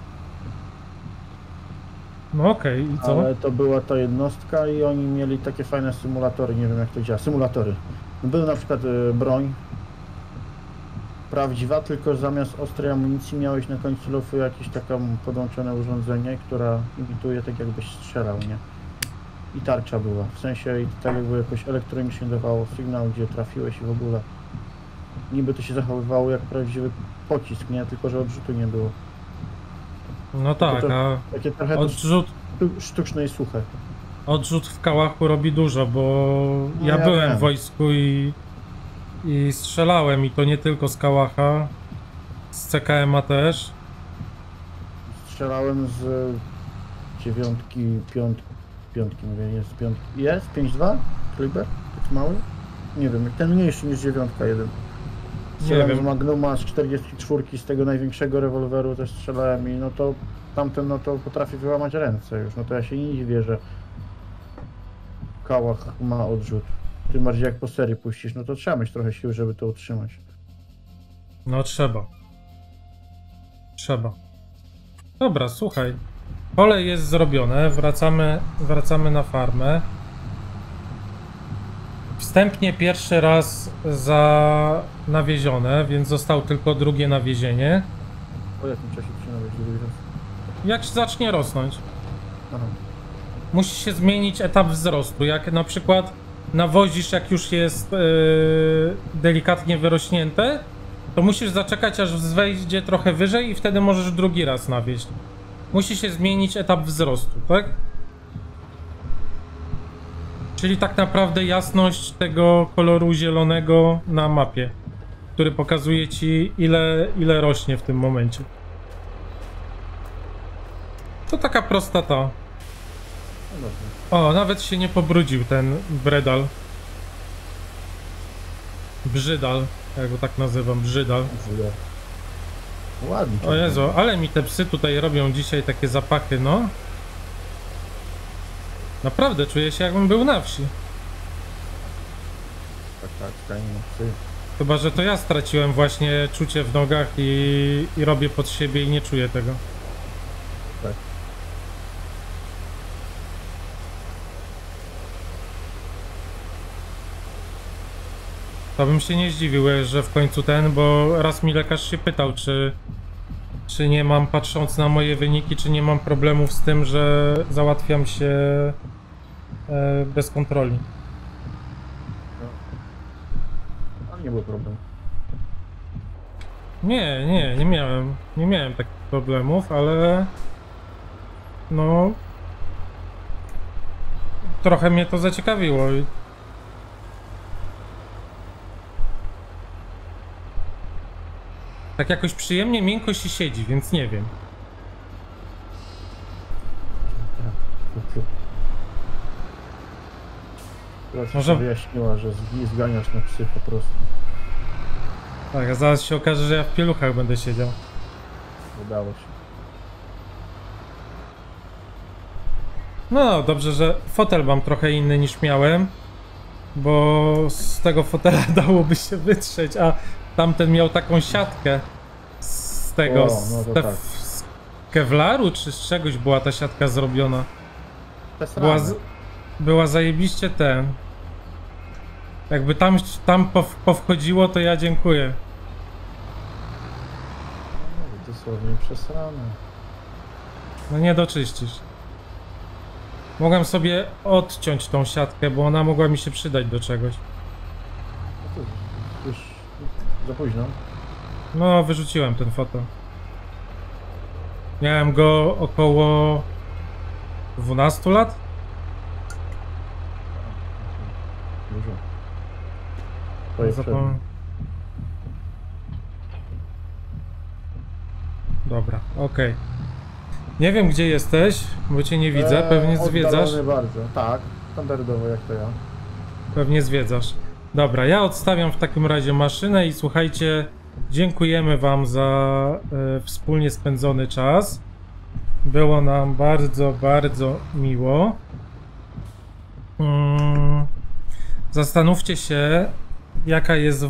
No okej, i co? Ale to była ta jednostka i oni mieli takie fajne symulatory, nie wiem jak to działa, symulatory. Był na przykład broń prawdziwa, tylko zamiast ostrej amunicji miałeś na końcu lufy jakieś takie podłączone urządzenie, która imituje tak jakbyś strzelał, nie? I tarcza była, w sensie i tak jakby jakoś elektronicznie dawało sygnał, gdzie trafiłeś i w ogóle. Niby to się zachowywało jak prawdziwy pocisk, nie? Tylko że odrzutu nie było. No tak, to, takie trochę odrzut... sztuczne i suche. Odrzut w kałachu robi dużo, bo No ja byłem wiem. w wojsku i strzelałem i to nie tylko z kałacha, z CKM-a też. Strzelałem z 9, piątki, mówię, jest 5, jest 5.2 kaliber, taki mały. Nie wiem, ten mniejszy niż 9 jeden. Nie Strzelałem z wiem. Magnuma, z 44, z tego największego rewolweru też strzelałem i no to tamten no to potrafi wyłamać ręce już, no to ja się nie dziwię, że Kałach ma odrzut. Tym bardziej jak po serii puścisz, no to trzeba mieć trochę sił, żeby to utrzymać. No trzeba. Trzeba. Dobra, słuchaj. Pole jest zrobione, wracamy na farmę. Wstępnie pierwszy raz nawiezione, więc zostało tylko drugie nawiezienie. Po jakim czasie przynajmniej drugi raz? Jak zacznie rosnąć? Aha. Musi się zmienić etap wzrostu. Jak na przykład nawozisz, jak już jest delikatnie wyrośnięte, to musisz zaczekać, aż wejdzie trochę wyżej i wtedy możesz drugi raz nawieźć. Musi się zmienić etap wzrostu, tak? Czyli tak naprawdę jasność tego koloru zielonego na mapie, który pokazuje ci ile rośnie w tym momencie. To taka prosta ta. No dobrze. O, nawet się nie pobrudził ten Bredal. Brzydal, ja go tak nazywam, Brzydal. Źle. Ładnie. O Jezu, ale mi te psy tutaj robią dzisiaj takie zapachy, no. Naprawdę czuję się, jakbym był na wsi. Tak, stajnie psy. Chyba że to ja straciłem właśnie czucie w nogach i robię pod siebie i nie czuję tego. Tak. To bym się nie zdziwił, że w końcu bo raz mi lekarz się pytał, czy nie mam, patrząc na moje wyniki, czy nie mam problemów z tym, że załatwiam się bez kontroli. Ale nie był problem. Nie miałem. Nie miałem takich problemów, ale no trochę mnie to zaciekawiło. Tak jakoś przyjemnie, miękko się siedzi, więc nie wiem. Teraz Może- się wyjaśniła, że nie zganiasz na psy po prostu. Tak, a zaraz się okaże, że ja w pieluchach będę siedział. Udało się. No, dobrze, że fotel mam trochę inny niż miałem, bo z tego fotela dałoby się wytrzeć, a tamten miał taką siatkę z tego, O, no to tak. z kevlaru czy z czegoś była ta siatka zrobiona. Była Była zajebiście jakby tam powchodziło, to ja dziękuję. dosłownie przesrane. No nie doczyścisz. Mogłem sobie odciąć tą siatkę, bo ona mogła mi się przydać do czegoś. No to już za późno. No, wyrzuciłem ten fotel. Miałem go około 12 lat? Dużo. To jest Zapomnę. Dobra, okej. Nie wiem, gdzie jesteś, bo cię nie widzę, pewnie zwiedzasz. oddalony bardzo. Tak, standardowo jak to ja. Pewnie zwiedzasz. Dobra, ja odstawiam w takim razie maszynę i słuchajcie, dziękujemy wam za wspólnie spędzony czas. Było nam bardzo, bardzo miło. Zastanówcie się, jakie jest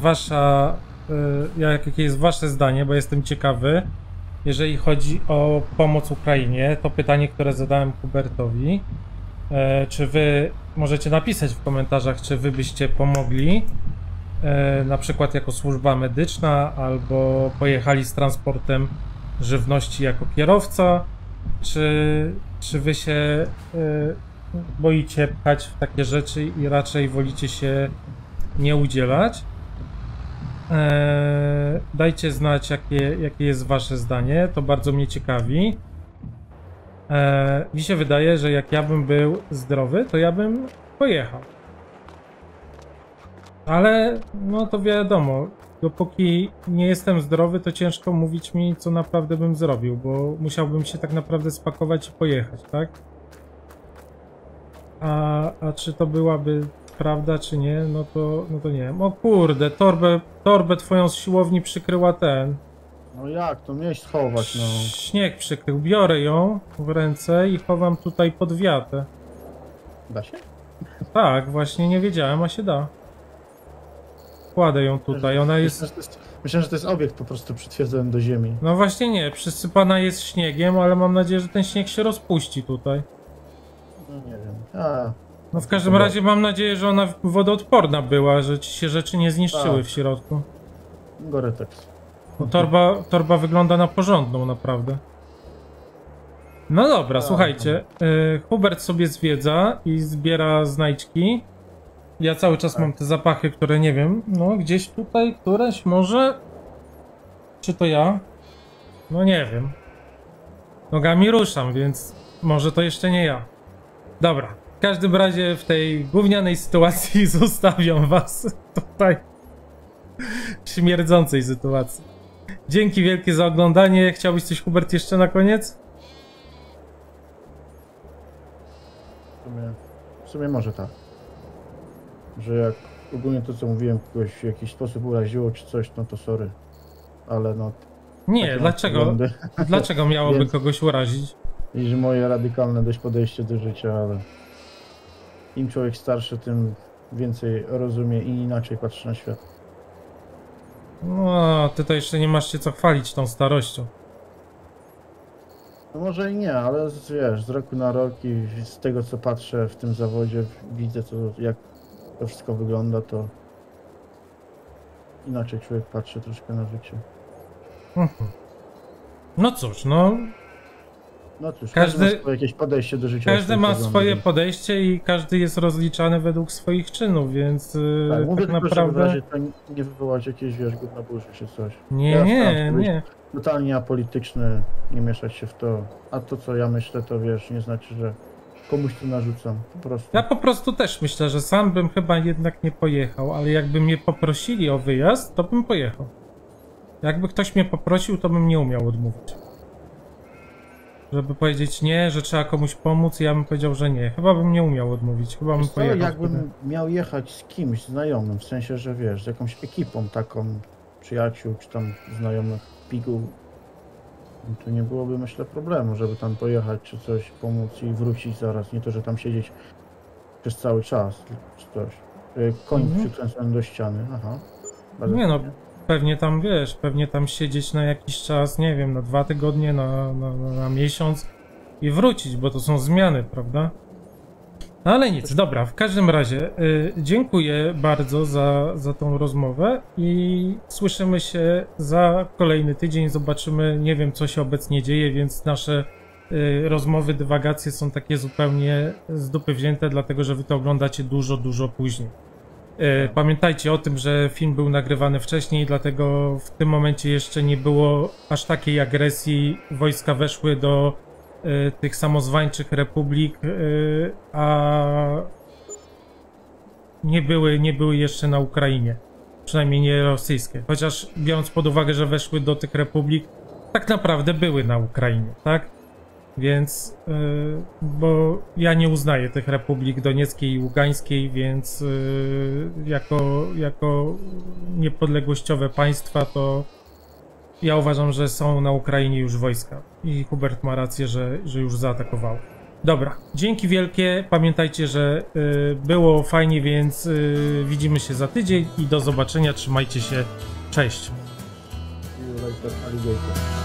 wasze zdanie, bo jestem ciekawy, jeżeli chodzi o pomoc Ukrainie. To pytanie, które zadałem Hubertowi. Czy wy możecie napisać w komentarzach, czy wy byście pomogli, na przykład jako służba medyczna, albo pojechali z transportem żywności jako kierowca, czy wy się boicie pchać w takie rzeczy i raczej wolicie się nie udzielać. Dajcie znać, jakie jest wasze zdanie, to bardzo mnie ciekawi. Mi się wydaje, że jak ja bym był zdrowy, to ja bym pojechał. Ale no to wiadomo, dopóki nie jestem zdrowy, to ciężko mówić mi, co naprawdę bym zrobił, bo musiałbym się tak naprawdę spakować i pojechać, tak? A czy to byłaby jest prawda, czy nie, no to nie wiem. O kurde, torbę twoją z siłowni przykryła ten. No jak, to miałeś schować, no. Śnieg przykrył. Biorę ją w ręce i chowam tutaj pod wiatę. Da się? Tak, właśnie nie wiedziałem, a się da. Kładę ją tutaj, ona jest... Myślałem, że to jest obiekt po prostu przytwierdzony do ziemi. No właśnie nie, przysypana jest śniegiem, ale mam nadzieję, że ten śnieg się rozpuści tutaj. No nie wiem. No w każdym razie mam nadzieję, że ona wodoodporna była, że ci się rzeczy nie zniszczyły Tak. w środku. Gore-Tex. No, torba wygląda na porządną, naprawdę. No dobra, słuchajcie. Hubert sobie zwiedza i zbiera znajdźki. Ja cały czas mam te zapachy, które nie wiem. No gdzieś tutaj, któreś może? Czy to ja? No nie wiem. Nogami ruszam, więc może to jeszcze nie ja. Dobra. W każdym razie w tej gównianej sytuacji zostawiam was tutaj. Śmierdzącej sytuacji. Dzięki wielkie za oglądanie. Chciałbyś coś, Hubert, jeszcze na koniec? W sumie może tak. Że jak ogólnie to, co mówiłem, kogoś w jakiś sposób uraziło czy coś, no to sorry. Ale no... Nie, takie dlaczego? poglądy. Dlaczego miałoby Więc- kogoś urazić? I że moje radykalne dość podejście do życia, ale... Im człowiek starszy, tym więcej rozumie i inaczej patrzy na świat. No, ty to jeszcze nie masz się co chwalić tą starością. No może i nie, ale wiesz, z roku na rok i z tego, co patrzę w tym zawodzie, widzę jak to wszystko wygląda, to inaczej człowiek patrzy troszkę na życie. Mhm. No cóż, no No cóż, Każdy- każdy ma swoje jakieś podejście do życia. każdy ma poglądy, swoje więc- podejście i każdy jest rozliczany według swoich czynów, więc Tak, mówię tak tylko, naprawdę... żeby w razie to nie wywołać jakieś, wiesz, gówna burzy czy coś. Nie, Ja nie, staram się być nie. Totalnie apolityczny, nie mieszać się w to. A to, co ja myślę, to wiesz, nie znaczy, że komuś to narzucam. Po prostu. Ja po prostu też myślę, że sam bym chyba jednak nie pojechał, ale jakby mnie poprosili o wyjazd, to bym pojechał. Jakby ktoś mnie poprosił, to bym nie umiał odmówić. Żeby powiedzieć nie, że trzeba komuś pomóc, ja bym powiedział, że nie. Chyba bym nie umiał odmówić, chyba bym Wiesz co, pojechał. jakbym wtedy. miał jechać z kimś znajomym, w sensie, że wiesz, z jakąś ekipą taką, przyjaciół czy tam znajomych piguł, no to nie byłoby, myślę, problemu, żeby tam pojechać czy coś, pomóc i wrócić zaraz, nie to, że tam siedzieć przez cały czas czy coś. Koń przykręcony do ściany, aha. Bardzo Nie no, fajnie. pewnie tam, wiesz, pewnie tam siedzieć na jakiś czas, nie wiem, na 2 tygodnie, na miesiąc i wrócić, bo to są zmiany, prawda? No ale nic, dobra, w każdym razie dziękuję bardzo za tą rozmowę i słyszymy się za kolejny tydzień, zobaczymy, nie wiem co się obecnie dzieje, więc nasze rozmowy, dywagacje są takie zupełnie z dupy wzięte, dlatego że wy to oglądacie dużo później. Pamiętajcie o tym, że film był nagrywany wcześniej, dlatego w tym momencie jeszcze nie było aż takiej agresji. Wojska weszły do tych samozwańczych republik, a nie były jeszcze na Ukrainie. Przynajmniej nie rosyjskie. Chociaż biorąc pod uwagę, że weszły do tych republik, tak naprawdę były na Ukrainie, tak? Więc, bo ja nie uznaję tych republik donieckiej i ługańskiej, więc jako niepodległościowe państwa, to ja uważam, że są na Ukrainie już wojska. I Hubert ma rację, że już zaatakował. Dobra, dzięki wielkie. Pamiętajcie, że było fajnie, więc widzimy się za tydzień i do zobaczenia. Trzymajcie się. Cześć. See you later, alligator.